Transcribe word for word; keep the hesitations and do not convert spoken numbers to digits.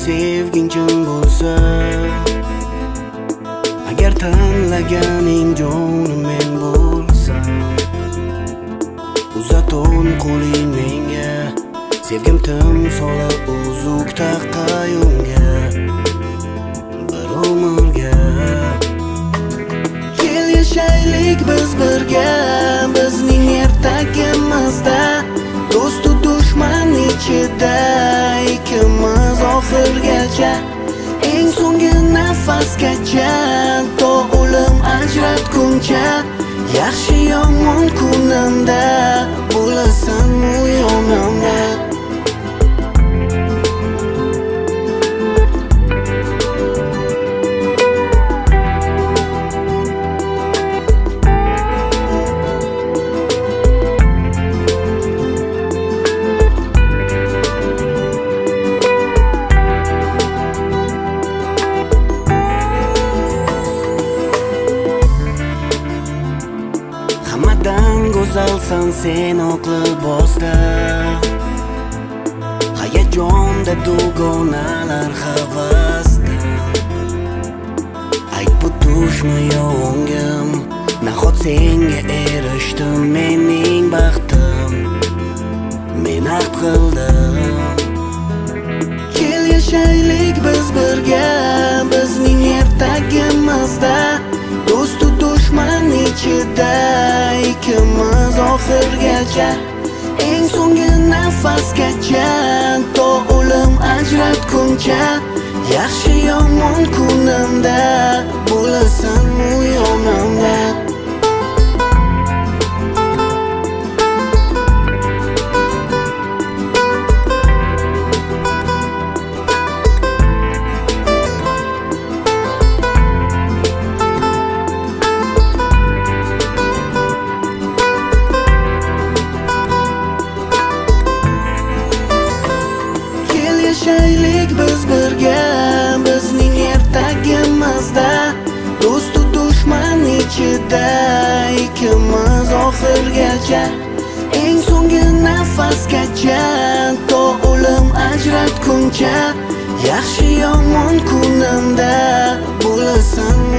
sevging chin bo'lsa, agar tanlaganing jonim men bo'lsam, uzaton qo'ling menga, sevgim timsoli uzuk taqayunga, bir umrga. Kel yashaylik biz birga, bizning ertagimizda, do'stu dushman ichida ikkimiz oxirgacha, eng so'nggi nafasgacha, to o'lim ajratguncha, yaxshi yomon kunimda bo'lasanmi yonimda. Hammadan go'zalsan sen oq libosda, hayajonda dugonalar havasda. Ayt bu tushmi yo'ngim, nahot senga erishdim mening baxtim, men haq qildim. Kel yashaylik biz birga, bizning ertagimizda, do'stu dushman ichida ikkimiz oxirgacha, eng so'nggi nafasgacha, to o'lim ajratguncha, yaxshi yomon kunimda bo'lasanmi yonimda. Yashaylik biz birga, bizning ertagimizda, do'stu dushman ichida ikkimiz oxirgacha, eng so'nggi nafasgacha, to o'lim ajratguncha, yaxshi yomon kunimda bo'lasan